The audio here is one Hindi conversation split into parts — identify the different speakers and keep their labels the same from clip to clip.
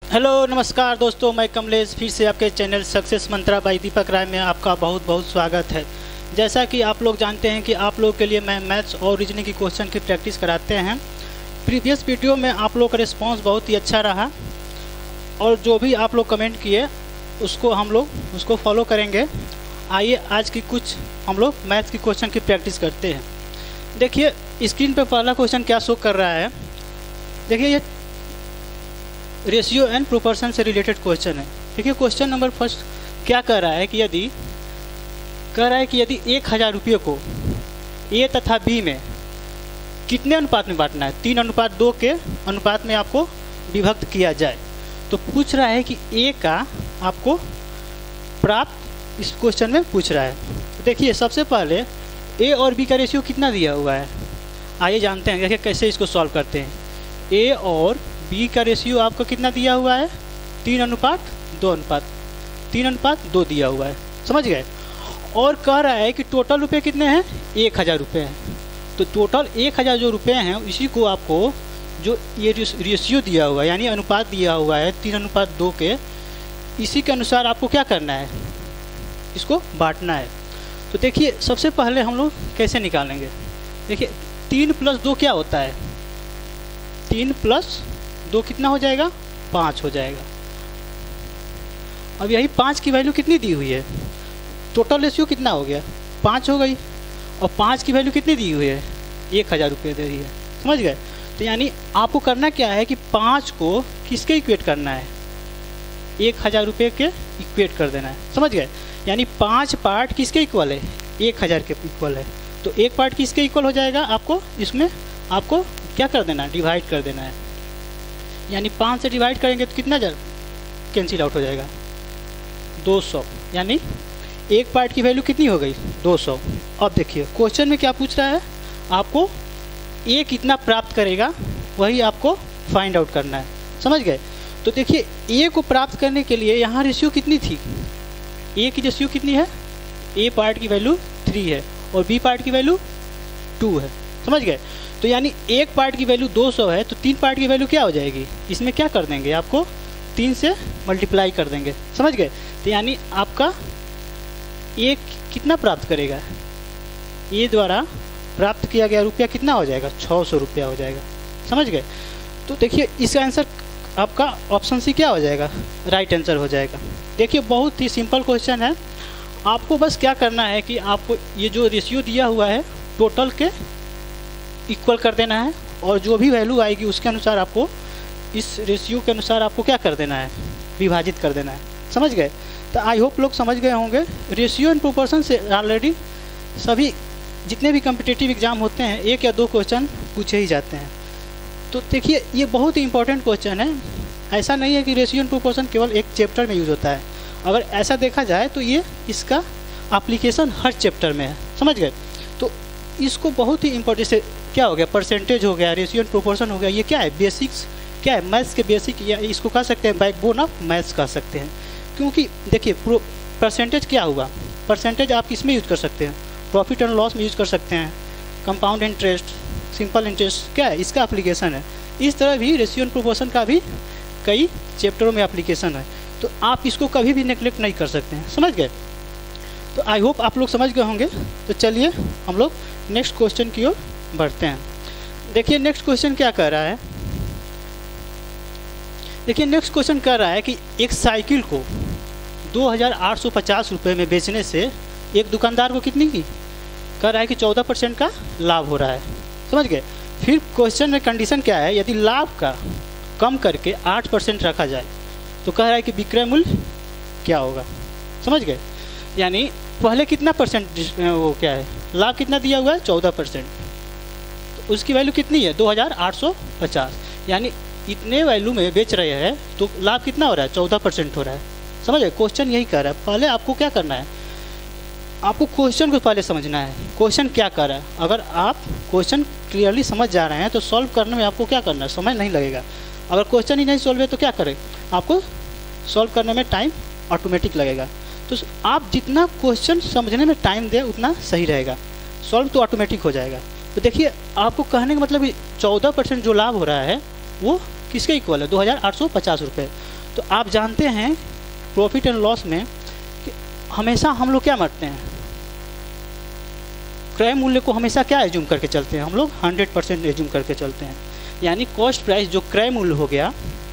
Speaker 1: हेलो नमस्कार दोस्तों, मैं कमलेश फिर से आपके channel Success Mantra by Deepak Rai में आपका बहुत बहुत स्वागत है। जैसा कि आप लोग जानते हैं कि आप लोगों के लिए मैं मैथ्स और रीजनिंग की क्वेश्चन की प्रैक्टिस कराते हैं। प्रीवियस वीडियो में आप लोग का रिस्पांस बहुत ही अच्छा रहा और जो भी आप लोग कमेंट किए उसको हम लोग उसको फॉलो करेंगे। आइए आज की कुछ हम लोग मैथ्स की क्वेश्चन की प्रैक्टिस करते हैं। देखिए स्क्रीन पर पहला क्वेश्चन क्या शो कर रहा है। देखिए ये रेशियो एंड प्रोपोर्शन से रिलेटेड क्वेश्चन है। देखिए क्वेश्चन नंबर फर्स्ट क्या कह रहा है कि यदि 1000 रुपये को ए तथा बी में कितने अनुपात में बांटना है, 3:2 के अनुपात में आपको विभक्त किया जाए। तो पूछ रहा है कि ए का आपको प्राप्त इस क्वेश्चन में पूछ रहा है। तो देखिए सबसे पहले ए और बी का रेशियो कितना दिया हुआ है, आइए जानते हैं। देखिए कैसे इसको सॉल्व करते हैं। ए और बी का रेशियो आपको कितना दिया हुआ है, 3:2 दिया हुआ है, समझ गए। और कह रहा है कि टोटल रुपए कितने हैं, 1000 रुपये हैं। तो टोटल 1000 जो रुपये हैं इसी को आपको जो ये रेशियो दिया हुआ है यानी अनुपात दिया हुआ है 3:2 के, इसी के अनुसार आपको क्या करना है, इसको बांटना है। तो देखिए सबसे पहले हम लोग कैसे निकालेंगे। देखिए 3 + 2 क्या होता है, 3 + 2 कितना हो जाएगा, 5 हो जाएगा। अब यही 5 की वैल्यू कितनी दी हुई है, टोटल रेशियो कितना हो गया, 5 हो गई। और 5 की वैल्यू कितनी दी हुई है, 1000 रुपये दे रही है, समझ गए। तो यानी आपको करना क्या है कि 5 को किसके इक्वेट करना है, 1000 रुपये के इक्वेट कर देना है, समझ गए। यानी 5 पार्ट किसके इक्वल है, 1000 के इक्वल है। तो एक पार्ट किसके इक्वल हो जाएगा, आपको इसमें आपको क्या कर देना है, डिवाइड कर देना है। यानी 5 से डिवाइड करेंगे तो कितना कैंसिल आउट हो जाएगा, 200। यानी एक पार्ट की वैल्यू कितनी हो गई, 200। अब देखिए क्वेश्चन में क्या पूछ रहा है, आपको ए कितना प्राप्त करेगा वही आपको फाइंड आउट करना है, समझ गए। तो देखिए ए को प्राप्त करने के लिए यहाँ रेशियो कितनी थी, ए की रेशियो कितनी है, ए पार्ट की वैल्यू 3 है और बी पार्ट की वैल्यू 2 है, समझ गए। तो यानी एक पार्ट की वैल्यू 200 है तो 3 पार्ट की वैल्यू क्या हो जाएगी, इसमें क्या कर देंगे, आपको 3 से मल्टीप्लाई कर देंगे, समझ गए। तो यानी आपका ए कितना प्राप्त करेगा, ए द्वारा प्राप्त किया गया रुपया कितना हो जाएगा, 600 रुपया हो जाएगा, समझ गए। तो देखिए इसका आंसर आपका ऑप्शन सी क्या हो जाएगा, राइट आंसर हो जाएगा। देखिए बहुत ही सिंपल क्वेश्चन है। आपको बस क्या करना है कि आपको ये जो रेशियो दिया हुआ है टोटल के इक्वल कर देना है और जो भी वैल्यू आएगी उसके अनुसार आपको इस रेशियो के अनुसार आपको क्या कर देना है, विभाजित कर देना है, समझ गए। तो आई होप लोग समझ गए होंगे। रेशियो एंड प्रोपोर्शन से ऑलरेडी सभी जितने भी कम्पिटिटिव एग्जाम होते हैं 1 या 2 क्वेश्चन पूछे ही जाते हैं। तो देखिए ये बहुत ही इंपॉर्टेंट क्वेश्चन है। ऐसा नहीं है कि रेशियो एंड प्रोपोर्शन केवल एक चैप्टर में यूज़ होता है। अगर ऐसा देखा जाए तो ये इसका एप्लीकेशन हर चैप्टर में है, समझ गए। तो इसको बहुत ही इंपॉर्टेंट से क्या हो गया, परसेंटेज हो गया, रेशियो एंड प्रोपोर्शन हो गया, ये क्या है, बेसिक्स क्या है, मैथ्स के बेसिक, या इसको कह सकते हैं बैकबोन ऑफ मैथ्स कह सकते हैं। क्योंकि देखिए परसेंटेज क्या हुआ, परसेंटेज आप किस में यूज़ कर सकते हैं, प्रॉफिट एंड लॉस में यूज़ कर सकते हैं, कंपाउंड इंटरेस्ट, सिंपल इंटरेस्ट, क्या है इसका एप्लीकेशन है। इस तरह भी रेशियो एंड प्रोपोर्शन का भी कई चैप्टरों में एप्लीकेशन है। तो आप इसको कभी भी नेगलेक्ट नहीं कर सकते हैं, समझ गए। तो आई होप आप लोग समझ गए होंगे। तो चलिए हम लोग नेक्स्ट क्वेश्चन की ओर बढ़ते हैं। देखिए नेक्स्ट क्वेश्चन क्या कह रहा है। देखिए नेक्स्ट क्वेश्चन कह रहा है कि एक साइकिल को 2850 रुपये में बेचने से एक दुकानदार को कितनी की, कह रहा है कि 14% का लाभ हो रहा है, समझ गए। फिर क्वेश्चन में कंडीशन क्या है, यदि लाभ का कम करके 8% रखा जाए तो कह रहा है कि विक्रय मूल्य क्या होगा, समझ गए। यानी पहले कितना परसेंट वो क्या है, लाभ कितना दिया हुआ है, 14%, तो उसकी वैल्यू कितनी है, 2850। यानी इतने वैल्यू में बेच रहे हैं तो लाभ कितना हो रहा है, 14% हो रहा है, समझ गए। क्वेश्चन यही कह रहा है। पहले आपको क्या करना है, आपको क्वेश्चन को पहले समझना है, क्वेश्चन क्या कर रहा है। अगर आप क्वेश्चन क्लियरली समझ जा रहे हैं तो सॉल्व करने में आपको क्या करना है, समय नहीं लगेगा। अगर क्वेश्चन ही नहीं सॉल्व है तो क्या करें, आपको सॉल्व करने में टाइम ऑटोमेटिक लगेगा। तो आप जितना क्वेश्चन समझने में टाइम दें उतना सही रहेगा, सॉल्व तो ऑटोमेटिक हो जाएगा। तो देखिए आपको कहने का मतलब 14% जो लाभ हो रहा है वो किसके इक्वल है, 2850 रुपये। तो आप जानते हैं प्रॉफिट एंड लॉस में कि हमेशा हम लोग क्या मानते हैं, क्रय मूल्य को हमेशा क्या एज्यूम करके चलते हैं, हम लोग 100% एज्यूम करके चलते हैं। यानी कॉस्ट प्राइस जो क्रय मूल्य हो गया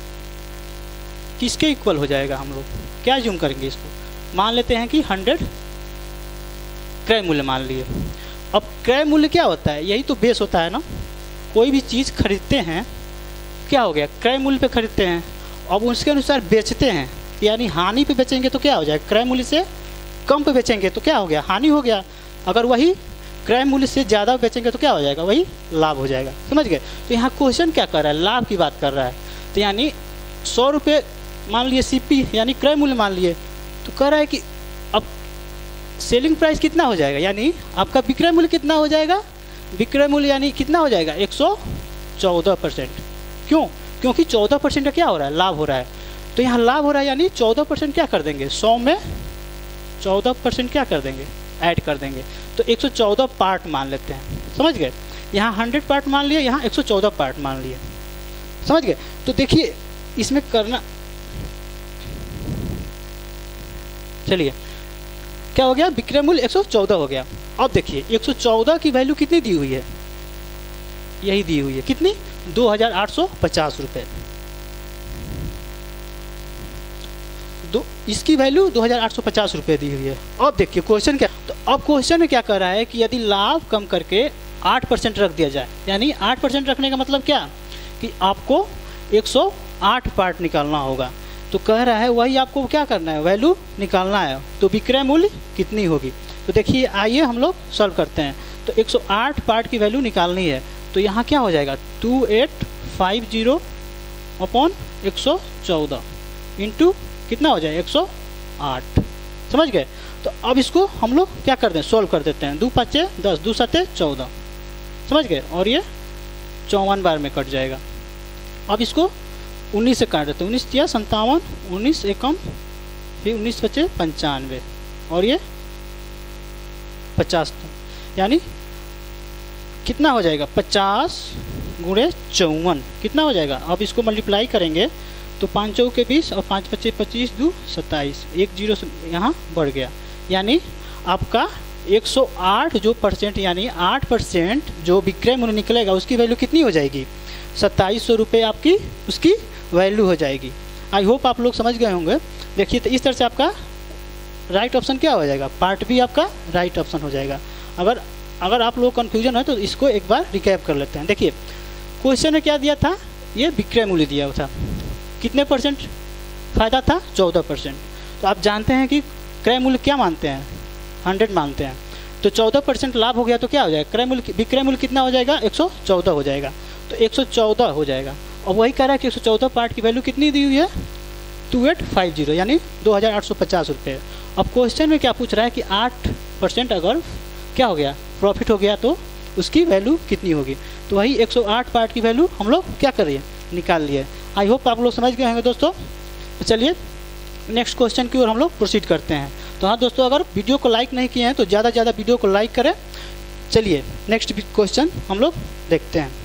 Speaker 1: किसके इक्वल हो जाएगा, हम लोग क्या एज्यूम करेंगे, इसको मान लेते हैं कि 100 क्रय मूल्य मान लिए। अब क्रय मूल्य क्या होता है, यही तो बेस होता है ना। कोई भी चीज़ खरीदते हैं, क्या हो गया, क्रय मूल्य पे खरीदते हैं, अब उसके अनुसार बेचते हैं, यानी हानि पे बेचेंगे तो क्या हो जाएगा, क्रय मूल्य से कम पे बेचेंगे तो क्या हो गया, हानि हो गया। अगर वही क्रय मूल्य से ज़्यादा बेचेंगे तो क्या हो जाएगा, वही लाभ हो जाएगा। समझ गए। तो यहाँ क्वेश्चन क्या कर रहा है, लाभ की बात कर रहा है। तो यानी 100 रुपये मान लिए CP यानी क्रय मूल्य मान लिए, तो कह रहा है कि अब सेलिंग प्राइस कितना हो जाएगा, यानी आपका विक्रय मूल्य कितना हो जाएगा, विक्रय मूल्य यानी कितना हो जाएगा 114%। क्यों, क्योंकि 14% का क्या हो रहा है, लाभ हो रहा है। तो यहाँ लाभ हो रहा है यानी 14% क्या कर देंगे, 100 में 14% क्या कर देंगे, ऐड कर देंगे। तो 114 पार्ट मान लेते हैं। समझ गए। यहाँ 100 पार्ट मान लिए, यहाँ 114 पार्ट मान लिए। समझ गए। तो देखिए इसमें करना, चलिए क्या हो गया, विक्रय मूल्य 114 हो गया। अब देखिए 114 की वैल्यू कितनी दी हुई है, यही दी हुई है, कितनी, 2850 रुपये। इसकी वैल्यू 2850 रुपये दी हुई है। अब देखिए क्वेश्चन क्या, तो अब क्वेश्चन में क्या कर रहा है कि यदि लाभ कम करके 8% रख दिया जाए, यानी 8% रखने का मतलब क्या कि आपको 108 पार्ट निकालना होगा। तो कह रहा है वही आपको क्या करना है, वैल्यू निकालना है। तो विक्रय मूल्य कितनी होगी, तो देखिए आइए हम लोग सॉल्व करते हैं। तो 108 पार्ट की वैल्यू निकालनी है। तो यहाँ क्या हो जाएगा, 2850 अपॉन 114 इंटू कितना हो जाए 108। समझ गए। तो अब इसको हम लोग क्या कर दें, सोल्व कर देते हैं। 2 5 10, 2 7 14। समझ गए। और ये 54 बार में कट जाएगा। अब इसको 19 से काट देते हैं। 19 या 57, 19 एकम, फिर 19 बचे 95 और ये 50, यानी कितना हो जाएगा 50 गुणे 54 कितना हो जाएगा। अब इसको मल्टीप्लाई करेंगे तो 5 चौके के 20 और 5 बचे 25, 2 27, एक जीरो से यहाँ बढ़ गया। यानी आपका 108 जो परसेंट यानी 8% जो विक्रय मूल्य निकलेगा उसकी वैल्यू कितनी हो जाएगी, 2700 रुपये आपकी उसकी वैल्यू हो जाएगी। आई होप आप लोग समझ गए होंगे। देखिए तो इस तरह से आपका राइट ऑप्शन क्या हो जाएगा, पार्ट बी आपका राइट ऑप्शन हो जाएगा। अगर आप लोग कन्फ्यूजन है तो इसको एक बार रिकैप कर लेते हैं। देखिए क्वेश्चन में क्या दिया था, ये विक्रय मूल्य दिया था, कितने परसेंट फ़ायदा था, 14%। तो आप जानते हैं कि क्रय मूल्य क्या मानते हैं, 100 मानते हैं। तो 14% लाभ हो गया तो क्या हो जाएगा, विक्रय मूल्य कितना हो जाएगा, 114 हो जाएगा। तो 114 हो जाएगा। और वही कह रहा है कि 114 पार्ट की वैल्यू कितनी दी हुई है, 2850 यानी 2850 रुपये। अब क्वेश्चन में क्या पूछ रहा है कि 8% अगर क्या हो गया, प्रॉफिट हो गया तो उसकी वैल्यू कितनी होगी। तो वही 108 पार्ट की वैल्यू हम लोग क्या करिए, निकाल लिए। आई होप आप लोग समझ गए होंगे दोस्तों। तो चलिए नेक्स्ट क्वेश्चन की ओर हम लोग प्रोसीड करते हैं। तो हाँ दोस्तों, अगर वीडियो को लाइक नहीं किए हैं तो ज़्यादा से ज़्यादा वीडियो को लाइक करें। चलिए नेक्स्ट क्वेश्चन हम लोग देखते हैं।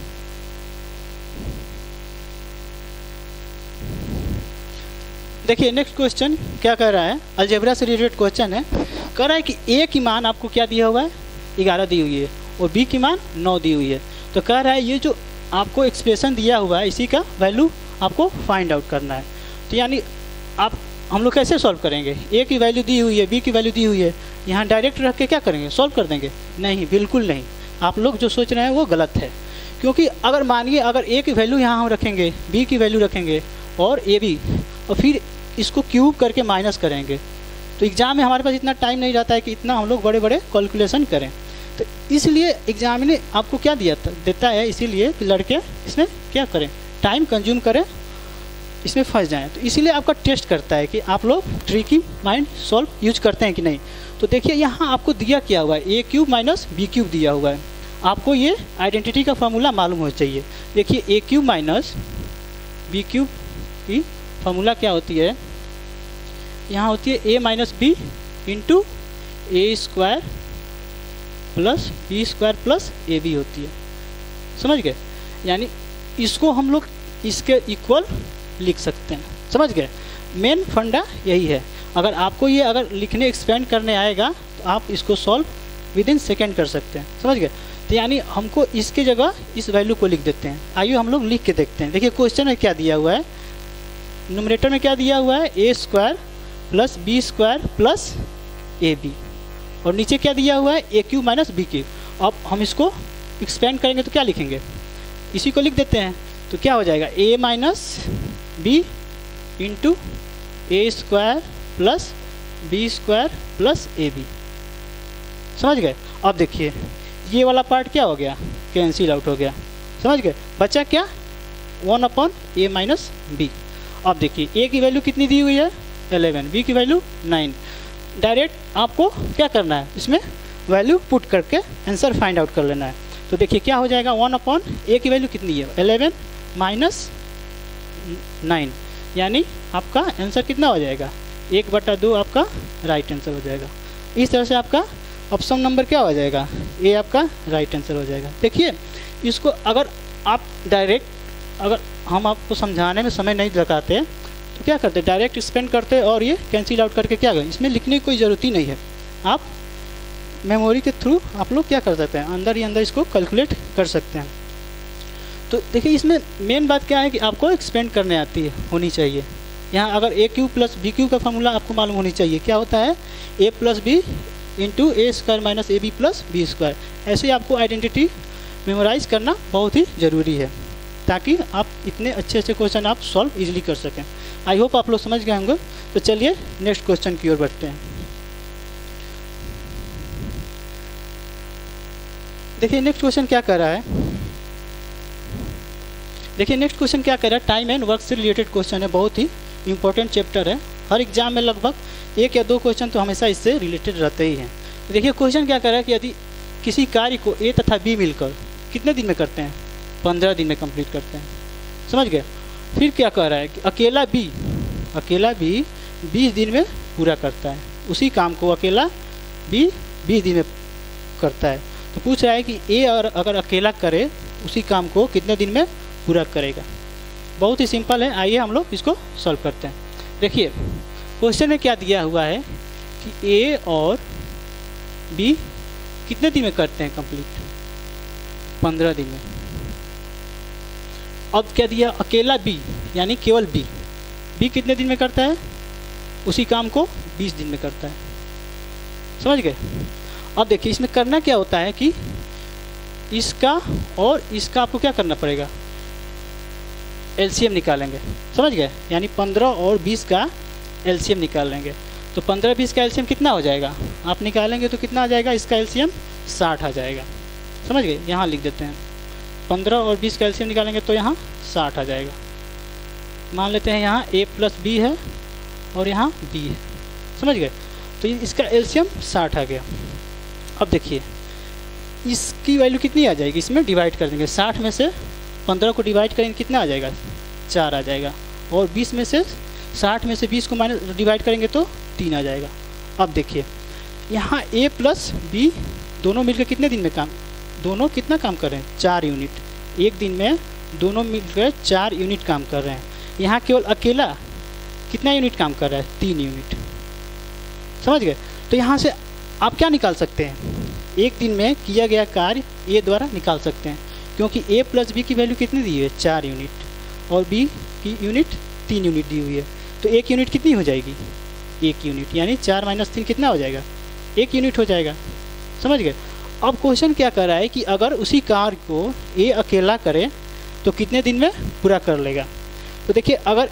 Speaker 1: देखिए नेक्स्ट क्वेश्चन क्या कह रहा है, अलजेब्रा से रिलेटेड क्वेश्चन है। कह रहा है कि ए की मान आपको क्या दिया हुआ है, 11 दी हुई है और बी की मान 9 दी हुई है। तो कह रहा है ये जो आपको एक्सप्रेशन दिया हुआ है इसी का वैल्यू आपको फाइंड आउट करना है। तो यानी हम लोग कैसे सॉल्व करेंगे, ए की वैल्यू दी हुई है, बी की वैल्यू दी हुई है, यहाँ डायरेक्ट रख के क्या करेंगे, सॉल्व कर देंगे? नहीं, बिल्कुल नहीं। आप लोग जो सोच रहे हैं वो गलत है। क्योंकि अगर मानिए अगर ए की वैल्यू यहाँ हम रखेंगे, बी की वैल्यू रखेंगे और ए बी, और फिर इसको क्यूब करके माइनस करेंगे, तो एग्ज़ाम में हमारे पास इतना टाइम नहीं रहता है कि इतना हम लोग बड़े बड़े कैलकुलेशन करें। तो इसलिए एग्जाम ने आपको क्या देता है, इसीलिए लड़के इसमें क्या करें, टाइम कंज्यूम करें, इसमें फंस जाएं। तो इसीलिए आपका टेस्ट करता है कि आप लोग ट्रिकी माइंड सॉल्व यूज करते हैं कि नहीं। तो देखिए यहाँ आपको दिया क्या हुआ है, A cube minus B cube दिया हुआ है। आपको ये आइडेंटिटी का फार्मूला मालूम होना चाहिए। देखिए A cube minus B cube की फार्मूला क्या होती है, यहाँ होती है A minus B into A square plus B square plus A B होती है। समझ गए? यानी इसको हम लोग इसके इक्वल लिख सकते हैं। समझ गए? मेन फंडा यही है। अगर आपको ये अगर लिखने एक्सपेंड करने आएगा तो आप इसको सॉल्व विद इन सेकेंड कर सकते हैं, समझ गए। तो यानी हमको इसके जगह इस वैल्यू को लिख देते हैं। आइए हम लोग लिख के देखते हैं। देखिए क्वेश्चन में क्या दिया हुआ है, न्यूमरेटर में क्या दिया हुआ है, A square plus B square plus A B, और नीचे क्या दिया हुआ है, A cube minus B cube. अब हम इसको एक्सपेंड करेंगे तो क्या लिखेंगे, इसी को लिख देते हैं। तो क्या हो जाएगा, A minus B into A square plus B square plus A B, समझ गए। अब देखिए ये वाला पार्ट क्या हो गया, कैंसिल आउट हो गया, समझ गए। बचा क्या, 1/a माइनस बी। अब देखिए ए की वैल्यू कितनी दी हुई है, 11, बी की वैल्यू 9। डायरेक्ट आपको क्या करना है, इसमें वैल्यू पुट करके आंसर फाइंड आउट कर लेना है। तो देखिए क्या हो जाएगा, 1/a की वैल्यू कितनी है, 11 माइनस 9, यानी आपका आंसर कितना हो जाएगा, 1/2 आपका राइट आंसर हो जाएगा। इस तरह से आपका ऑप्शन नंबर क्या हो जाएगा, ए आपका राइट आंसर हो जाएगा। देखिए इसको अगर आप डायरेक्ट, अगर हम आपको समझाने में समय नहीं लगाते तो क्या करते, डायरेक्ट स्पेंड करते और ये कैंसिल आउट करके क्या करें, इसमें लिखने की कोई ज़रूरत ही नहीं है। आप मेमोरी के थ्रू आप लोग क्या कर सकते हैं, अंदर ही अंदर इसको कैलकुलेट कर सकते हैं। तो देखिए इसमें मेन बात क्या है कि आपको एक्सपेंड करने आती है, होनी चाहिए। यहाँ अगर A cube plus B cube का फॉर्मूला आपको मालूम होनी चाहिए, क्या होता है, A plus B into A square minus A B plus B square. ऐसे आपको आइडेंटिटी मेमोराइज करना बहुत ही ज़रूरी है, ताकि आप इतने अच्छे अच्छे क्वेश्चन आप सॉल्व इजीली कर सकें। आई होप आप लोग समझ गए होंगे। तो चलिए नेक्स्ट क्वेश्चन की ओर बढ़ते हैं। देखिए नेक्स्ट क्वेश्चन क्या कर रहा है, देखिए नेक्स्ट क्वेश्चन क्या कर रहा है, टाइम एंड वर्क से रिलेटेड क्वेश्चन है, बहुत ही इंपॉर्टेंट चैप्टर है। हर एग्जाम में लगभग 1 या 2 क्वेश्चन तो हमेशा इससे रिलेटेड रहते ही हैं। तो देखिए क्वेश्चन क्या कर रहा है कि यदि किसी कार्य को ए तथा बी मिलकर कितने दिन में करते हैं, 15 दिन में कंप्लीट करते हैं, समझ गए। फिर क्या कह रहा है कि अकेला बी 20 दिन में पूरा करता है, उसी काम को अकेला बी 20 दिन में करता है। तो पूछ रहा है कि ए और अगर अकेला करे उसी काम को कितने दिन में पूरा करेगा। बहुत ही सिंपल है, आइए हम लोग इसको सॉल्व करते हैं। देखिए क्वेश्चन में क्या दिया हुआ है कि ए और बी कितने दिन में करते हैं कंप्लीट, 15 दिन में। अब क्या दिया, अकेला बी यानी केवल बी कितने दिन में करता है, उसी काम को 20 दिन में करता है, समझ गए। अब देखिए इसमें करना क्या होता है कि इसका और इसका आपको क्या करना पड़ेगा, एलसीएम निकालेंगे, समझ गए। यानी 15 और 20 का एलसीएम निकाल लेंगे। तो 15-20 का एलसीएम कितना हो जाएगा, आप निकालेंगे तो कितना आ जाएगा, इसका एलसीएम 60 आ जाएगा, समझ गए। यहाँ लिख देते हैं 15 और 20 का एलसीएम निकालेंगे तो यहाँ 60 आ जाएगा। मान लेते हैं यहाँ a प्लस बी है और यहाँ b है, समझ गए। तो इसका एलसीएम 60 आ गया। अब देखिए इसकी वैल्यू कितनी आ जाएगी, इसमें डिवाइड कर देंगे। 60 में से 15 को डिवाइड करेंगे कितना आ जाएगा, 4 आ जाएगा। और 20 में से 60 में से 20 को माइनस डिवाइड करेंगे तो 3 आ जाएगा। अब देखिए यहाँ a प्लस b दोनों मिलकर कितने दिन में काम, दोनों कितना काम कर रहे हैं, 4 यूनिट। एक दिन में दोनों मिलकर 4 यूनिट काम कर रहे हैं। यहाँ केवल अकेला कितना यूनिट काम कर रहा है, 3 यूनिट, समझ गए। तो यहाँ से आप क्या निकाल सकते हैं, एक दिन में किया गया कार्य ए द्वारा निकाल सकते हैं, क्योंकि a प्लस बी की वैल्यू कितनी दी है, 4 यूनिट, और b की यूनिट 3 यूनिट दी हुई है। तो 1 यूनिट कितनी हो जाएगी, 1 यूनिट, यानी 4 - 3 कितना हो जाएगा, 1 यूनिट हो जाएगा, समझ गए। अब क्वेश्चन क्या कर रहा है कि अगर उसी कार्य को ए अकेला करे तो कितने दिन में पूरा कर लेगा। तो देखिए अगर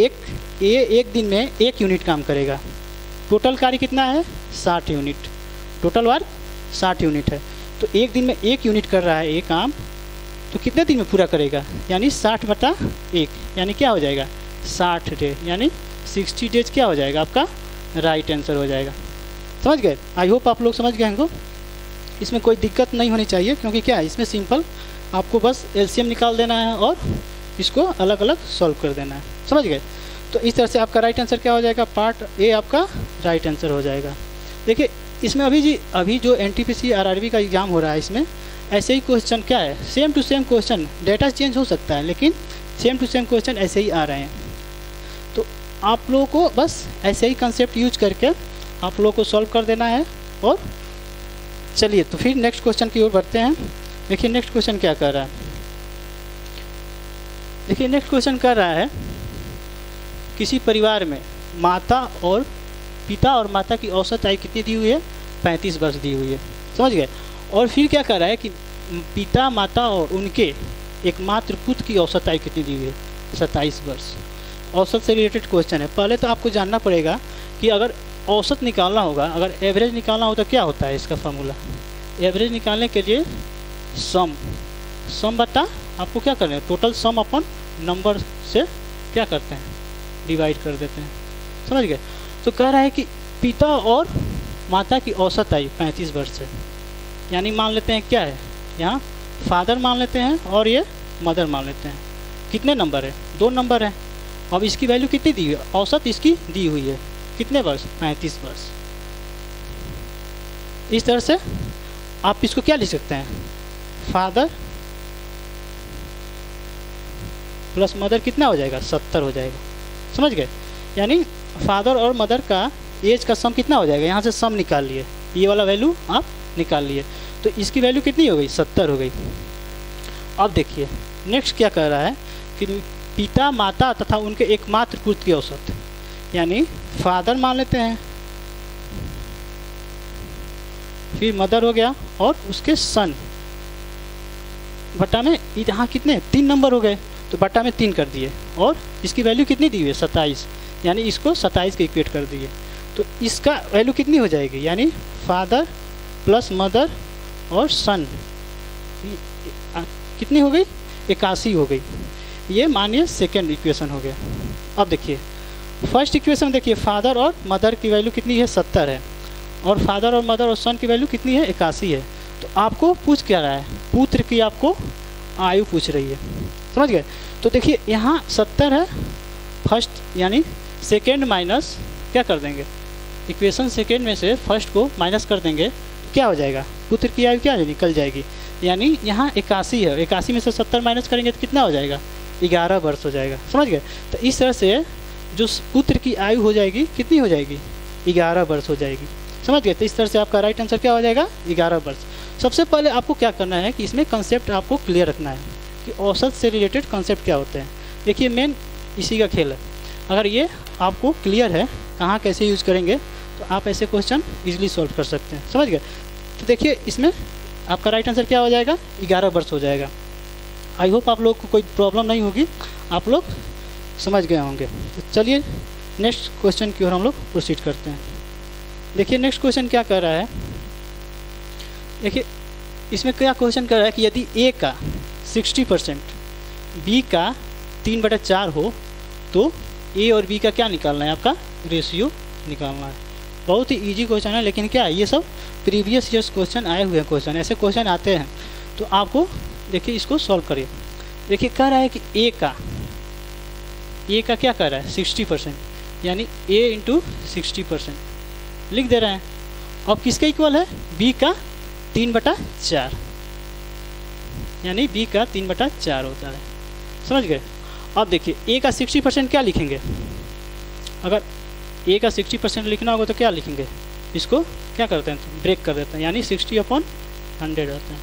Speaker 1: एक दिन में 1 यूनिट काम करेगा, टोटल कार्य कितना है, 60 यूनिट, टोटल वर्क 60 यूनिट है। तो एक दिन में 1 यूनिट कर रहा है ये काम, तो कितने दिन में पूरा करेगा, यानी 60/1, यानी क्या हो जाएगा, 60 डे, यानी 60 डेज क्या हो जाएगा, आपका राइट आंसर हो जाएगा, समझ गए। आई होप आप लोग समझ गए होंगे। इसमें कोई दिक्कत नहीं होनी चाहिए, क्योंकि क्या है इसमें सिंपल आपको बस एलसीएम निकाल देना है और इसको अलग अलग सॉल्व कर देना है, समझ गए। तो इस तरह से आपका राइट आंसर क्या हो जाएगा, पार्ट ए आपका राइट आंसर हो जाएगा। देखिए इसमें अभी जो एनटीपीसी आरआरबी का एग्ज़ाम हो रहा है, इसमें ऐसे ही क्वेश्चन क्या है, same to same question, data change हो सकता है लेकिन सेम टू सेम क्वेश्चन ऐसे ही आ रहे हैं। तो आप लोगों को बस ऐसे ही कंसेप्ट यूज करके आप लोगों को सॉल्व कर देना है। और चलिए तो फिर नेक्स्ट क्वेश्चन की ओर बढ़ते हैं। देखिए नेक्स्ट क्वेश्चन क्या कर रहा है। देखिए नेक्स्ट क्वेश्चन कर रहा है किसी परिवार में पिता और माता की औसत आयु कितनी दी हुई है? 35 वर्ष दी हुई है। समझ गए। और फिर क्या कर रहा है कि पिता माता और उनके एकमात्र पुत्र की औसत आयु कितनी दी हुई है? 27 वर्ष। औसत से रिलेटेड क्वेश्चन है। पहले तो आपको जानना पड़ेगा कि अगर औसत निकालना होगा, अगर एवरेज निकालना हो तो क्या होता है इसका फॉर्मूला? एवरेज निकालने के लिए सम बटा आपको क्या करना है, टोटल सम अपन नंबर से क्या करते हैं, डिवाइड कर देते हैं। समझ गए। तो कह रहा है कि पिता और माता की औसत आयु 35 वर्ष है। यानी मान लेते हैं क्या है, यहाँ फादर मान लेते हैं और ये मदर मान लेते हैं। कितने नंबर है? 2 नंबर है। अब इसकी वैल्यू कितनी दी हुई है? औसत इसकी दी हुई है कितने वर्ष? 35 वर्ष। इस तरह से आप इसको क्या लिख सकते हैं, फादर प्लस मदर कितना हो जाएगा? 70 हो जाएगा। समझ गए। यानी फादर और मदर का एज का सम कितना हो जाएगा? यहाँ से सम निकाल लिए, ये वाला वैल्यू आप निकाल लिए, तो इसकी वैल्यू कितनी हो गई? 70 हो गई। अब देखिए नेक्स्ट क्या कह रहा है कि पिता माता तथा उनके एकमात्र पुत्र की औसत, यानी फादर मान लेते हैं, फिर मदर हो गया और उसके सन, बटा में यहाँ कितने 3 नंबर हो गए तो बटा में 3 कर दिए और इसकी वैल्यू कितनी दी हुई है? 27। यानी इसको 27 के इक्वेट कर दिए तो इसका वैल्यू कितनी हो जाएगी? यानी फादर प्लस मदर और सन कितनी हो गई? 81 हो गई। ये मानिए सेकेंड इक्वेशन हो गया। अब देखिए फर्स्ट इक्वेशन देखिए, फादर और मदर की वैल्यू कितनी है? 70 है और फादर और मदर और सन की वैल्यू कितनी है? 81 है। तो आपको पूछ क्या रहा है? पुत्र की आपको आयु पूछ रही है। समझ गए। तो देखिए यहाँ 70 है फर्स्ट, यानी सेकेंड माइनस क्या कर देंगे, इक्वेशन सेकेंड में से फर्स्ट को माइनस कर देंगे, क्या हो जाएगा? पुत्र की आयु क्या है? निकल जाएगी। यानी यहाँ 81 है, 81 में से 70 माइनस करेंगे तो कितना हो जाएगा? 11 वर्ष हो जाएगा। समझ गए। तो इस तरह से जो पुत्र की आयु हो जाएगी कितनी हो जाएगी? 11 वर्ष हो जाएगी। समझ गए। तो इस तरह से आपका राइट आंसर क्या हो जाएगा? 11 वर्ष। सबसे पहले आपको क्या करना है कि इसमें कंसेप्ट आपको क्लियर रखना है कि औसत से रिलेटेड कंसेप्ट क्या होते हैं। देखिए मेन इसी का खेल है। अगर ये आपको क्लियर है कहाँ कैसे यूज करेंगे तो आप ऐसे क्वेश्चन इजीली सॉल्व कर सकते हैं। समझ गए। तो देखिए इसमें आपका राइट आंसर क्या हो जाएगा? 11 वर्ष हो जाएगा। आई होप आप लोग को कोई प्रॉब्लम नहीं होगी, आप लोग समझ गए होंगे। तो चलिए नेक्स्ट क्वेश्चन की ओर हम लोग प्रोसीड करते हैं। देखिए नेक्स्ट क्वेश्चन क्या कर रहा है। देखिए इसमें क्या क्वेश्चन कर रहा है कि यदि ए का 60%, बी का 3/4 हो तो ए और बी का क्या निकालना है? आपका रेशियो निकालना है। बहुत ही इजी क्वेश्चन है, लेकिन क्या है ये सब प्रीवियस ईयर्स क्वेश्चन आए हुए हैं। क्वेश्चन ऐसे क्वेश्चन आते हैं तो आपको देखिए इसको सॉल्व करिए। देखिए कह रहा है कि ए का क्या कर रहा है? 60%, यानी ए इंटू 60% लिख दे रहे हैं। अब किसके इक्वल है? बी का 3/4, यानी बी का 3/4 होता है। समझ गए। अब देखिए ए का 60% क्या लिखेंगे? अगर ए का 60% लिखना होगा तो क्या लिखेंगे? इसको क्या करते हैं? ब्रेक कर देते हैं, यानी 60/100 होता है,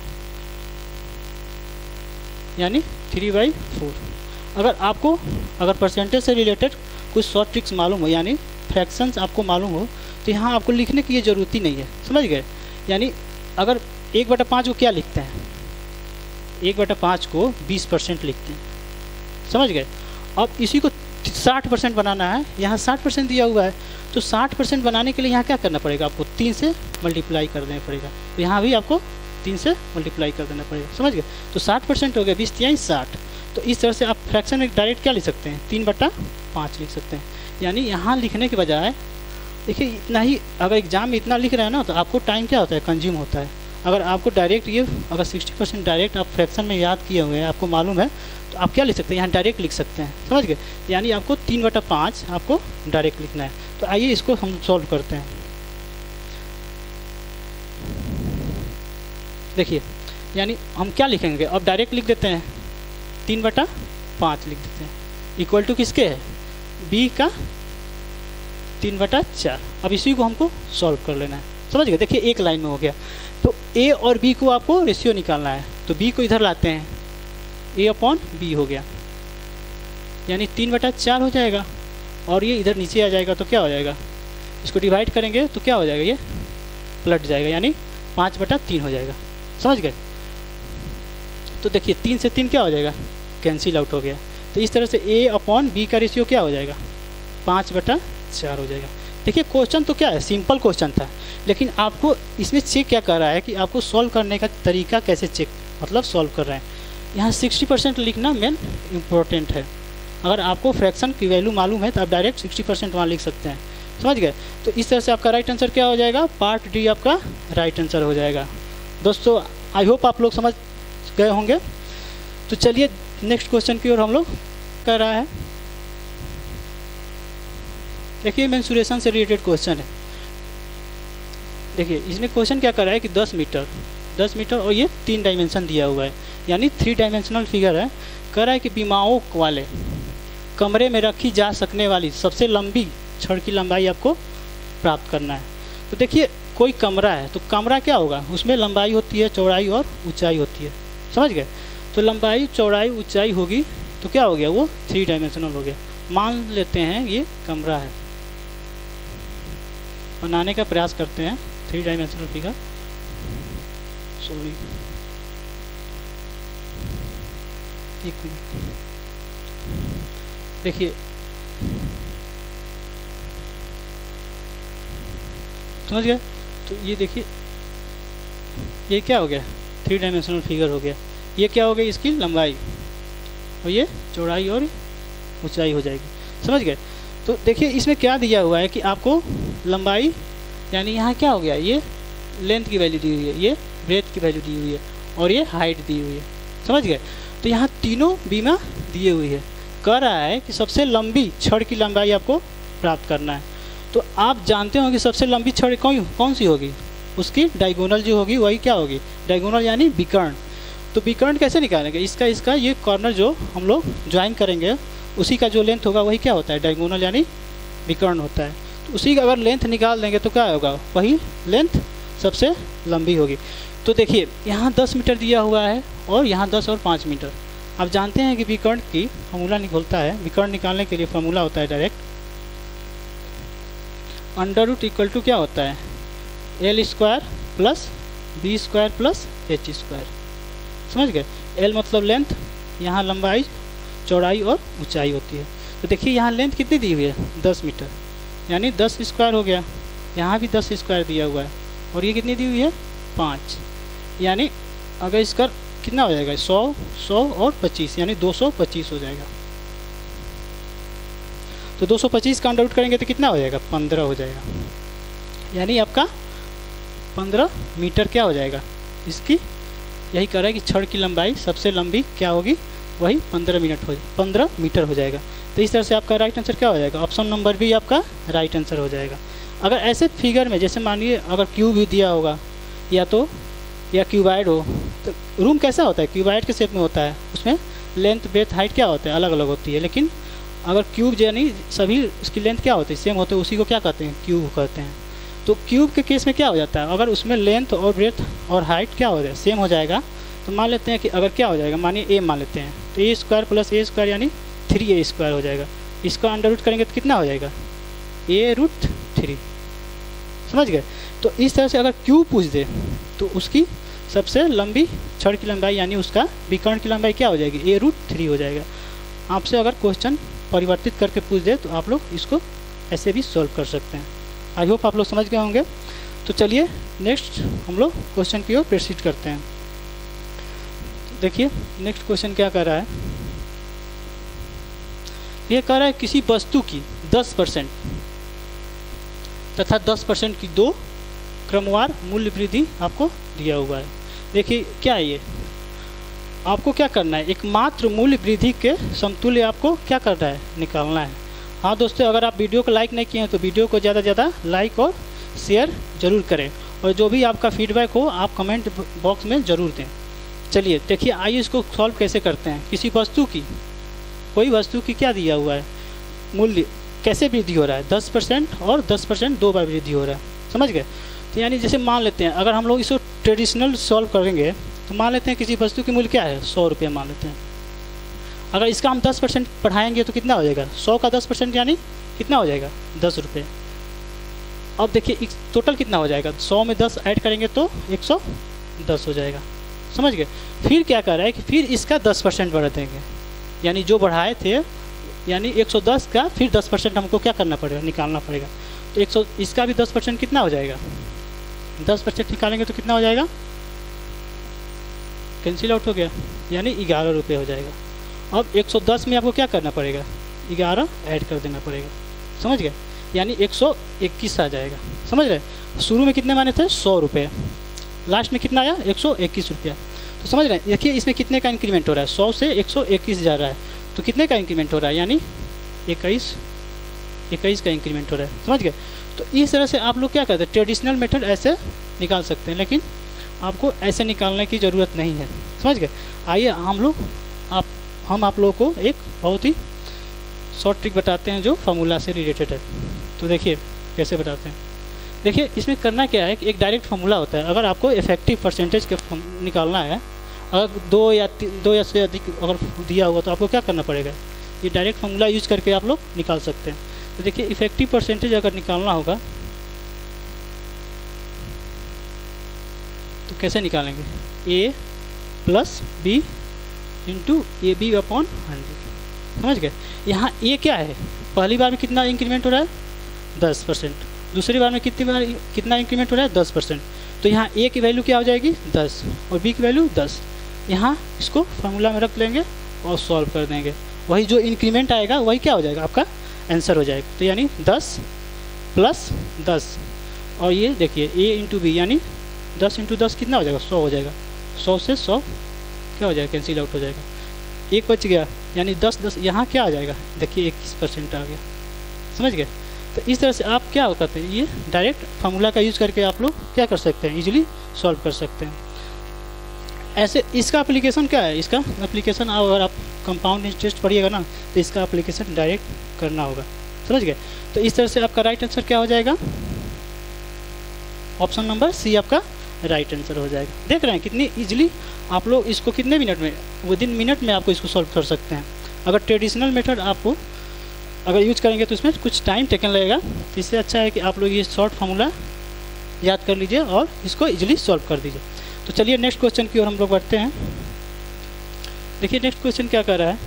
Speaker 1: यानी 3/4। अगर परसेंटेज से रिलेटेड कुछ शॉर्ट ट्रिक्स मालूम हो, यानी फ्रैक्शंस आपको मालूम हो, तो यहाँ आपको लिखने की ये ज़रूरत ही नहीं है। समझ गए। यानी अगर 1/5 को क्या लिखते हैं? 1/5 को 20% लिखते हैं। समझ गए। अब इसी को 60% बनाना है, यहाँ 60% दिया हुआ है, तो 60% बनाने के लिए यहाँ क्या करना पड़ेगा? आपको 3 से मल्टीप्लाई कर देना पड़ेगा। तो यहाँ भी आपको 3 से मल्टीप्लाई कर देना पड़ेगा। समझ गए। तो 60% हो गया, 20×3=60। तो इस तरह से आप फ्रैक्शन में डायरेक्ट क्या लिख सकते हैं? 3/5 लिख सकते हैं। यानी यहाँ लिखने के बजाय देखिए इतना ही, अगर एग्जाम में इतना लिख रहे हैं ना तो आपको टाइम क्या होता है? कंज्यूम होता है। अगर आपको डायरेक्ट ये अगर 60% डायरेक्ट आप फ्रैक्शन में याद किए हुए हैं, आपको मालूम है, तो आप क्या लिख सकते हैं? यहाँ डायरेक्ट लिख सकते हैं। समझ गए। यानी आपको 3/5 आपको डायरेक्ट लिखना है। तो आइए इसको हम सॉल्व करते हैं। देखिए यानी हम क्या लिखेंगे? अब डायरेक्ट लिख देते हैं, 3/5 लिख देते हैं, इक्वल टू किसके है? बी का 3/4। अब इसी को हमको सॉल्व कर लेना है, समझ गए। देखिए एक लाइन में हो गया। तो ए और बी को आपको रेशियो निकालना है, तो बी को इधर लाते हैं, A/B हो गया, यानी 3/4 हो जाएगा। और ये इधर नीचे आ जाएगा तो क्या हो जाएगा, इसको डिवाइड करेंगे तो क्या हो जाएगा, ये पलट जाएगा, यानी 5/3 हो जाएगा, समझ गए। तो देखिए 3 से 3 क्या हो जाएगा, कैंसिल आउट हो गया। तो इस तरह से A/B का रेशियो क्या हो जाएगा, 5/4 हो जाएगा। देखिए क्वेश्चन तो क्या है, सिंपल क्वेश्चन था, लेकिन आपको इसमें चेक क्या कर रहा है कि आपको सॉल्व करने का तरीका कैसे चेक मतलब सॉल्व कर रहे हैं। यहाँ 60% लिखना मेन इम्पोर्टेंट है। अगर आपको फ्रैक्शन की वैल्यू मालूम है तो आप डायरेक्ट 60% वहाँ लिख सकते हैं, समझ गए। तो इस तरह से आपका राइट आंसर क्या हो जाएगा, पार्ट डी आपका राइट आंसर हो जाएगा। दोस्तों आई होप आप लोग समझ गए होंगे। तो चलिए नेक्स्ट क्वेश्चन की ओर हम लोग कर रहा है। देखिए मेंसुरेशन से रिलेटेड क्वेश्चन है। देखिए इसमें क्वेश्चन क्या कर रहा है कि 10 मीटर और ये 3 डायमेंशन दिया हुआ है, यानी 3 डायमेंशनल फिगर है। कह रहा है कि बीमाओं वाले कमरे में रखी जा सकने वाली सबसे लंबी छड़ की लंबाई आपको प्राप्त करना है। तो देखिए कोई कमरा है, तो कमरा क्या होगा, उसमें लंबाई होती है, चौड़ाई और ऊंचाई होती है, समझ गए। तो लंबाई चौड़ाई ऊंचाई होगी तो क्या हो गया, वो 3 डायमेंशनल हो गया। मान लेते हैं ये कमरा है, बनाने का प्रयास करते हैं 3 डायमेंशनल फिगर। सॉरी एक मिनट, देखिए समझ गए। तो ये देखिए ये क्या हो गया, 3 डायमेंशनल फिगर हो गया। ये क्या हो गई, इसकी लंबाई, और ये चौड़ाई और ऊंचाई हो जाएगी, समझ गए। तो देखिए इसमें क्या दिया हुआ है कि आपको लंबाई, यानी यहाँ क्या हो गया, ये लेंथ की वैल्यू दी हुई है, ये ब्रेथ की वैल्यू दी हुई है, और ये हाइट दी हुई है, समझ गए। तो यहाँ तीनों बीमा दिए हुई है। कह रहा है कि सबसे लंबी छड़ की लंबाई आपको प्राप्त करना है। तो आप जानते हो कि सबसे लंबी छड़ कौन सी होगी, उसकी डायगोनल जो होगी वही क्या होगी, डायगोनल यानी विकर्ण। तो विकर्ण कैसे निकालेंगे, इसका ये कॉर्नर जो हम लोग ज्वाइन करेंगे उसी का जो लेंथ होगा वही क्या होता है, डायगोनल यानी विकर्ण होता है। तो उसी का अगर लेंथ निकाल देंगे तो क्या होगा, वही लेंथ सबसे लंबी होगी। तो देखिए यहाँ 10 मीटर दिया हुआ है और यहाँ 10 और 5 मीटर। आप जानते हैं कि विकर्ण की फॉर्मूला निकलता है, विकर्ण निकालने के लिए फॉर्मूला होता है डायरेक्ट √= क्या होता है, L² + B² + H², समझ गए। L मतलब लेंथ, यहाँ लंबाई चौड़ाई और ऊंचाई होती है। तो देखिए यहाँ लेंथ कितनी दी हुई है, 10 मीटर, यानी 10² हो गया। यहाँ भी 10² दिया हुआ है, और ये कितनी दी हुई है, 5, यानी अगर इसका कितना हो जाएगा, 100 और 25, यानी 225 हो जाएगा। तो 225 का अंडर रूट करेंगे तो कितना हो जाएगा, 15 हो जाएगा, यानी आपका 15 मीटर क्या हो जाएगा। इसकी यही कह रहा है कि छड़ की लंबाई सबसे लंबी क्या होगी, वही 15 मीटर हो जाएगा। तो इस तरह से आपका राइट आंसर क्या हो जाएगा, ऑप्शन नंबर बी आपका राइट आंसर हो जाएगा। अगर ऐसे फिगर में जैसे मानिए अगर क्यूब भी दिया होगा या क्यूबाइड हो, तो रूम कैसा होता है, क्यूबाइड के शेप में होता है, उसमें लेंथ ब्रेथ हाइट क्या होता है, अलग अलग होती है। लेकिन अगर क्यूब यानी सभी उसकी लेंथ क्या होती है, सेम होते हैं, उसी को क्या कहते हैं, क्यूब कहते हैं। तो क्यूब के केस में क्या हो जाता है, अगर उसमें लेंथ और ब्रेथ और हाइट क्या हो जाए, सेम हो जाएगा, तो मान लेते हैं कि अगर क्या हो जाएगा, मानिए ए मान लेते हैं, तो A² + A² यानी 3A² हो जाएगा। इसका अंडर रूट करेंगे तो कितना हो जाएगा, A√3, समझ गए। तो इस तरह से अगर क्यूब पूछ दे तो उसकी सबसे लंबी छड़ की लंबाई यानी उसका विकर्ण की लंबाई क्या हो जाएगी, A√3 हो जाएगा। आपसे अगर क्वेश्चन परिवर्तित करके पूछ दे तो आप लोग इसको ऐसे भी सॉल्व कर सकते हैं। आई होप आप लोग समझ गए होंगे। तो चलिए नेक्स्ट हम लोग क्वेश्चन की ओर प्रोसीड करते हैं। देखिए नेक्स्ट क्वेश्चन क्या कर रहा है, ये कह रहा है किसी वस्तु की 10% तथा 10% की 2 क्रमवार मूल्य वृद्धि आपको दिया हुआ है। देखिए क्या है ये, आपको क्या करना है, एकमात्र मूल्य वृद्धि के समतुल्य आपको क्या करना है, निकालना है। हाँ दोस्तों, अगर आप वीडियो को लाइक नहीं किए हैं तो वीडियो को ज़्यादा से ज़्यादा लाइक और शेयर ज़रूर करें, और जो भी आपका फीडबैक हो आप कमेंट बॉक्स में ज़रूर दें। चलिए देखिए, आइए इसको सॉल्व कैसे करते हैं। किसी वस्तु की, कोई वस्तु की क्या दिया हुआ है, मूल्य कैसे वृद्धि हो रहा है, 10% और 10% दो बार वृद्धि हो रहा है, समझ गए। तो यानी जैसे मान लेते हैं अगर हम लोग इसको ट्रेडिशनल सॉल्व करेंगे तो मान लेते हैं किसी वस्तु की मूल्य क्या है 100 रुपये मान लेते हैं। अगर इसका हम 10% बढ़ाएंगे तो कितना हो जाएगा, 100 का 10% यानी कितना हो जाएगा 10 रुपये। अब देखिए टोटल कितना हो जाएगा, 100 में 10 ऐड करेंगे तो 110 हो जाएगा, समझ गए। फिर क्या कर रहा है कि फिर इसका 10% बढ़ा देंगे, यानी जो बढ़ाए थे यानी 110 का फिर 10% हमको क्या करना पड़ेगा, निकालना पड़ेगा। तो 100 इसका भी 10% कितना हो जाएगा, 10% निकालेंगे तो कितना हो जाएगा, कैंसिल आउट हो गया, यानी 11 रुपये हो जाएगा। अब 110 में आपको क्या करना पड़ेगा, 11 ऐड कर देना पड़ेगा, समझ गए, यानी 121 आ जाएगा, समझ रहे। शुरू में कितने माने थे 100 रुपये, लास्ट में कितना आया 121 रुपया। तो समझ रहे हैं, देखिए इसमें कितने का इंक्रीमेंट हो रहा है, 100 से 121 जा रहा है, तो कितने का इंक्रीमेंट हो रहा है, यानी 21 का इंक्रीमेंट हो रहा है, समझ गए। तो इस तरह से आप लोग क्या करते हैं, ट्रेडिशनल मेथड ऐसे निकाल सकते हैं, लेकिन आपको ऐसे निकालने की ज़रूरत नहीं है, समझ गए। आइए हम आप लोगों को एक बहुत ही शॉर्ट ट्रिक बताते हैं जो फार्मूला से रिलेटेड है। तो देखिए कैसे बताते हैं। देखिए इसमें करना क्या है कि एक डायरेक्ट फार्मूला होता है, अगर आपको इफेक्टिव परसेंटेज के निकालना है, अगर दो या से अधिक अगर दिया हुआ तो आपको क्या करना पड़ेगा, ये डायरेक्ट फार्मूला यूज करके आप लोग निकाल सकते हैं। तो देखिए इफेक्टिव परसेंटेज अगर निकालना होगा तो कैसे निकालेंगे, a + b × AB/100, समझ गए। यहाँ a क्या है, पहली बार में कितना इंक्रीमेंट हो रहा है 10%, दूसरी बार में कितना इंक्रीमेंट हो रहा है 10%। तो यहाँ a की वैल्यू क्या हो जाएगी 10 और b की वैल्यू 10। यहाँ इसको फार्मूला में रख लेंगे और सॉल्व कर देंगे, वही जो इंक्रीमेंट आएगा वही क्या हो जाएगा, आपका आंसर हो जाएगा। तो यानी 10 + 10 और ये देखिए a × b यानी 10 × 10 कितना हो जाएगा 100 हो जाएगा, 100 से 100 क्या हो जाएगा, कैंसिल आउट हो जाएगा, एक बच गया, यानी 10 यहाँ क्या आ जाएगा, देखिए 21% आ गया, समझ गए। तो इस तरह से आप क्या करते हैं, ये डायरेक्ट फार्मूला का यूज़ करके आप लोग क्या कर सकते हैं, इजीली सॉल्व कर सकते हैं। ऐसे इसका एप्लीकेशन क्या है, इसका एप्लीकेशन अगर आप कंपाउंड इंटरेस्ट पढ़िएगा ना तो इसका एप्लीकेशन डायरेक्ट करना होगा, समझ गए। तो इस तरह से आपका राइट आंसर क्या हो जाएगा, ऑप्शन नंबर सी आपका राइट आंसर हो जाएगा। देख रहे हैं कितनी इजीली आप लोग इसको कितने मिनट में, विदिन मिनट में आपको इसको सॉल्व कर सकते हैं। अगर ट्रेडिशनल मेथड आपको अगर यूज करेंगे तो इसमें कुछ टाइम टेकन लगेगा, तो इससे अच्छा है कि आप लोग ये शॉर्ट फार्मूला याद कर लीजिए और इसको इजीली सॉल्व कर दीजिए। तो चलिए नेक्स्ट क्वेश्चन की ओर हम लोग बढ़ते हैं। देखिए नेक्स्ट क्वेश्चन क्या कर रहा है,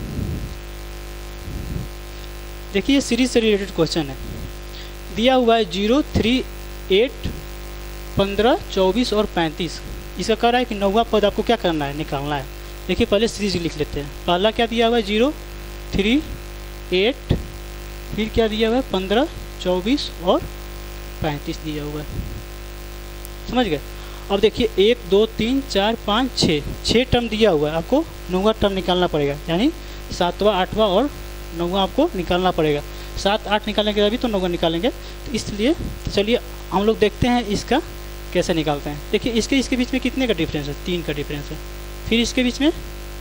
Speaker 1: देखिए सीरीज से रिलेटेड क्वेश्चन है, दिया हुआ है 0, 3, 8, 15, 24 और 35। इसका कह रहा है कि 9वां पद आपको क्या करना है, निकालना है। देखिए पहले सीरीज लिख लेते हैं। पहला क्या दिया हुआ है 0, 3, 8, फिर क्या दिया हुआ है 15, 24 और 35 दिया हुआ है, समझ गए। अब देखिए 1, 2, 3, 4, 5, 6 टर्म दिया हुआ है, आपको 9वां टर्म निकालना पड़ेगा, यानी 7वां, 8वां और 9वां आपको निकालना पड़ेगा। 7, 8 निकालेंगे अभी तो 9वां निकालेंगे, तो इसलिए चलिए हम लोग देखते हैं इसका कैसे निकालते हैं। देखिए इसके बीच में कितने का डिफरेंस है, 3 का डिफरेंस है। फिर इसके बीच में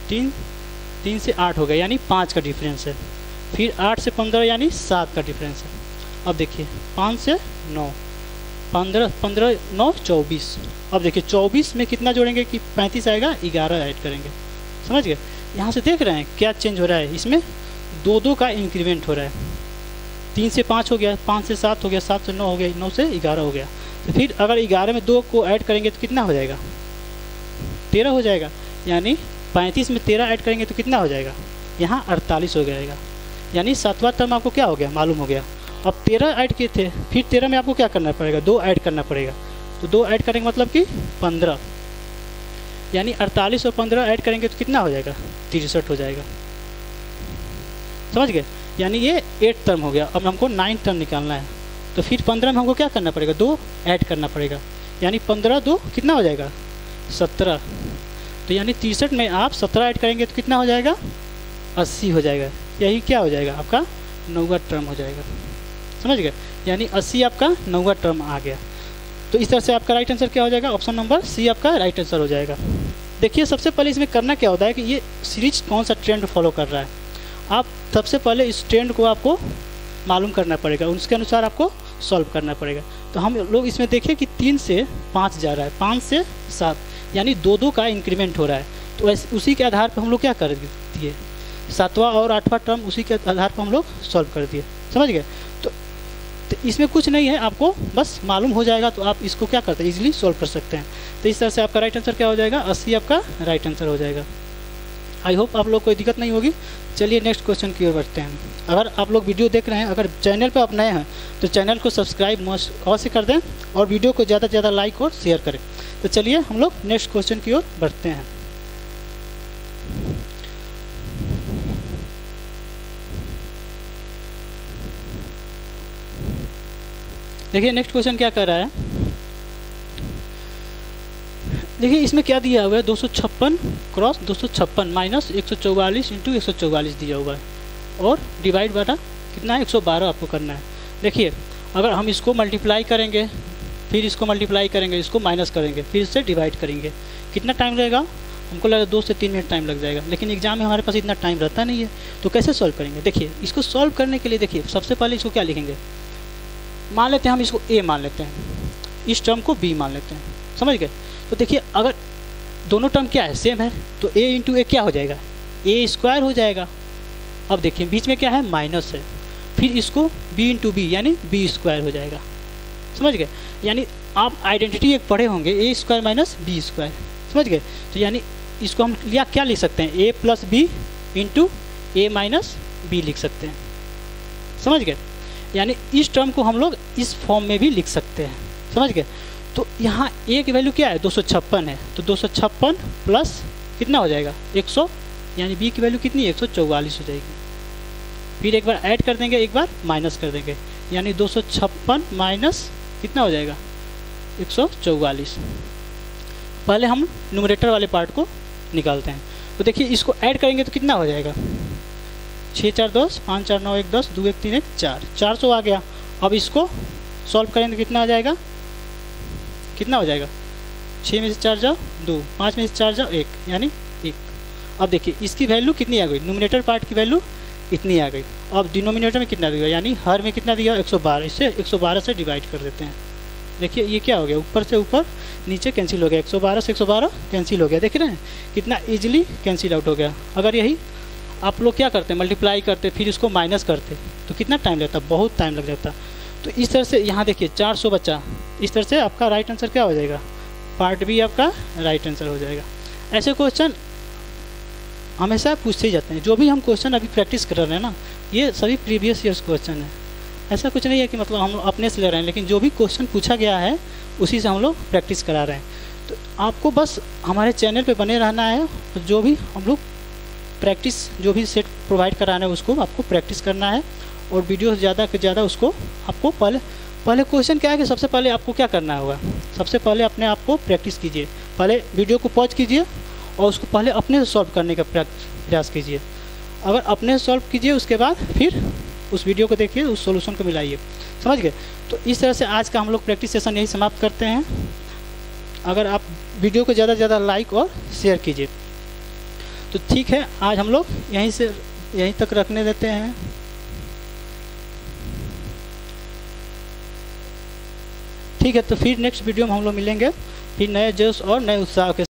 Speaker 1: 3 से 8 हो गया, यानी 5 का डिफरेंस है। फिर 8 से 15 यानी 7 का डिफरेंस है। अब देखिए 5 से 9, 15, 9, 24। अब देखिए 24 में कितना जोड़ेंगे कि 35 आएगा, 11 ऐड करेंगे, समझ गए। यहाँ से देख रहे हैं क्या चेंज हो रहा है, इसमें 2 का इंक्रीमेंट हो रहा है। 3 से 5 हो गया, 5 से 7 हो गया, 7 से 9 हो गया, 9 से 11 हो गया। तो फिर अगर 11 में 2 को ऐड करेंगे तो कितना हो जाएगा, 13 हो जाएगा। यानी 35 में 13 ऐड करेंगे तो कितना हो जाएगा, यहाँ 48 हो जाएगा। यानी 7वां टर्म आपको क्या हो गया, मालूम हो गया। अब 13 ऐड किए थे, फिर 13 में आपको क्या करना पड़ेगा, 2 ऐड करना पड़ेगा। तो 2 ऐड करेंगे मतलब कि 15, यानी 48 और 15 ऐड करेंगे तो कितना हो जाएगा, 63 हो जाएगा, समझ गए। यानी ये 8 टर्म हो गया। अब हमको 9 टर्म निकालना है, तो फिर 15 में हमको क्या करना पड़ेगा, 2 ऐड करना पड़ेगा। यानी 15, 2 कितना हो जाएगा, 17। तो यानी 63 में आप 17 ऐड करेंगे तो कितना हो जाएगा, 80 हो जाएगा। यही क्या हो जाएगा, आपका 9वां टर्म हो जाएगा, समझ गए। यानी 80 आपका 9वां टर्म आ गया। तो इस तरह से आपका राइट आंसर क्या हो जाएगा, ऑप्शन नंबर सी आपका राइट आंसर हो जाएगा। देखिए सबसे पहले इसमें करना क्या होता है कि ये सीरीज कौन सा ट्रेंड फॉलो कर रहा है। आप सबसे पहले इस ट्रेंड को आपको मालूम करना पड़ेगा, उसके अनुसार आपको सॉल्व करना पड़ेगा। तो हम लोग इसमें देखें कि 3 से 5 जा रहा है, 5 से 7, यानी 2-2 का इंक्रीमेंट हो रहा है। तो उसी के आधार पर हम लोग क्या कर दिए, 7वां और 8वां टर्म उसी के आधार पर हम लोग सॉल्व कर दिए, समझ गए। तो इसमें कुछ नहीं है, आपको बस मालूम हो जाएगा तो आप इसको क्या करते हैं, इजीली सॉल्व कर सकते हैं। तो इस तरह से आपका राइट आंसर क्या हो जाएगा, 80 आपका राइट आंसर हो जाएगा। आई होप आप लोग कोई दिक्कत नहीं होगी। चलिए नेक्स्ट क्वेश्चन की ओर बढ़ते हैं। अगर आप लोग वीडियो देख रहे हैं, अगर चैनल पर आप नए हैं तो चैनल को सब्सक्राइब अवश्य कर दें और वीडियो को ज़्यादा से ज़्यादा लाइक और शेयर करें। तो चलिए हम लोग नेक्स्ट क्वेश्चन की ओर बढ़ते हैं। देखिए नेक्स्ट क्वेश्चन क्या कर रहा है, देखिए इसमें क्या दिया हुआ है, 256 क्रॉस 256 माइनस 144 इंटू 144 दिया हुआ है और डिवाइड बटा कितना है, 112 आपको करना है। देखिए अगर हम इसको मल्टीप्लाई करेंगे, फिर इसको मल्टीप्लाई करेंगे, इसको माइनस करेंगे, फिर इससे डिवाइड करेंगे, कितना टाइम लगेगा, हमको लगा 2 से 3 मिनट टाइम लग जाएगा, लेकिन एग्जाम में हमारे पास इतना टाइम रहता नहीं है। तो कैसे सॉल्व करेंगे, देखिए इसको सॉल्व करने के लिए देखिए सबसे पहले इसको क्या लिखेंगे, मान लेते हैं हम इसको a मान लेते हैं, इस टर्म को b मान लेते हैं, समझ गए। तो देखिए अगर दोनों टर्म क्या है, सेम है, तो a इंटू ए क्या हो जाएगा, a स्क्वायर हो जाएगा। अब देखिए बीच में क्या है, माइनस है, फिर इसको b इंटू बी यानी b स्क्वायर हो जाएगा, समझ गए। यानी आप आइडेंटिटी एक पढ़े होंगे, a square minus b square, समझ गए। तो यानी इसको हम लिया क्या लिख सकते हैं, a plus B into A minus B लिख सकते हैं, समझ गए। यानी इस टर्म को हम लोग इस फॉर्म में भी लिख सकते हैं, समझ गए। तो यहाँ a की वैल्यू क्या है, 256 है, तो 256 प्लस कितना हो जाएगा 100, यानी b की वैल्यू कितनी 144 हो जाएगी। फिर एक बार ऐड कर देंगे, एक बार माइनस कर देंगे, यानी 256 माइनस कितना हो जाएगा 144। पहले हम न्यूमरेटर वाले पार्ट को निकालते हैं। तो देखिए इसको ऐड करेंगे तो कितना हो जाएगा, 6 4 10 5 4 9 1 10 2 1 3 1 4, 400 आ गया। अब इसको सॉल्व करेंगे तो कितना आ जाएगा, कितना हो जाएगा, 6 में से 4 जाओ 2, 5 में से 4 जाओ 1, यानी 1। अब देखिए इसकी वैल्यू कितनी आ गई, न्यूमरेटर पार्ट की वैल्यू इतनी आ गई। अब डिनोमिनेटर में कितना दिया, यानी हर में कितना दिया 112, इससे 112 से डिवाइड कर देते हैं। देखिए ये क्या हो गया, ऊपर से ऊपर नीचे कैंसिल हो गया, 112 से 112 कैंसिल हो गया, देख रहे हैं कितना ईजिली कैंसिल आउट हो गया। अगर यही आप लोग क्या करते, मल्टीप्लाई करते फिर इसको माइनस करते तो कितना टाइम लगता, बहुत टाइम लग जाता। तो इस तरह से यहाँ देखिए 400 बचा, इस तरह से आपका राइट आंसर क्या हो जाएगा, पार्ट बी आपका राइट आंसर हो जाएगा। ऐसे क्वेश्चन हमेशा पूछते ही जाते हैं, जो भी हम क्वेश्चन अभी प्रैक्टिस कर रहे हैं ना, ये सभी प्रीवियस ईयर्स क्वेश्चन है। ऐसा कुछ नहीं है कि मतलब हम अपने से ले रहे हैं, लेकिन जो भी क्वेश्चन पूछा गया है उसी से हम लोग प्रैक्टिस करा रहे हैं। तो आपको बस हमारे चैनल पे बने रहना है, जो भी हम लोग प्रैक्टिस जो भी सेट प्रोवाइड कराना है उसको आपको प्रैक्टिस करना है, और वीडियो ज़्यादा से ज़्यादा उसको आपको पहले क्वेश्चन क्या है कि सबसे पहले आपको क्या करना होगा, सबसे पहले अपने आप को प्रैक्टिस कीजिए, पहले वीडियो को पॉज कीजिए और उसको पहले अपने से सॉल्व करने का प्रयास कीजिए। अगर अपने से सॉल्व कीजिए उसके बाद फिर उस वीडियो को देखिए, उस सॉल्यूशन को मिलाइए, समझ गए। तो इस तरह से आज का हम लोग प्रैक्टिस सेशन यही समाप्त करते हैं। अगर आप वीडियो को ज़्यादा से ज़्यादा लाइक और शेयर कीजिए तो ठीक है, आज हम लोग यहीं तक रखने देते हैं। ठीक है, तो फिर नेक्स्ट वीडियो में हम लोग मिलेंगे, फिर नए जोश और नए उत्साह के